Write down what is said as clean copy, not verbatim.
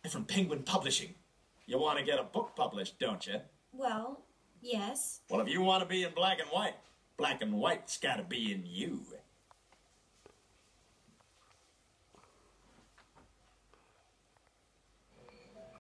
from Penguin Publishing. You want to get a book published, don't you? Well, yes. Well, if you want to be in black and white's got to be in you.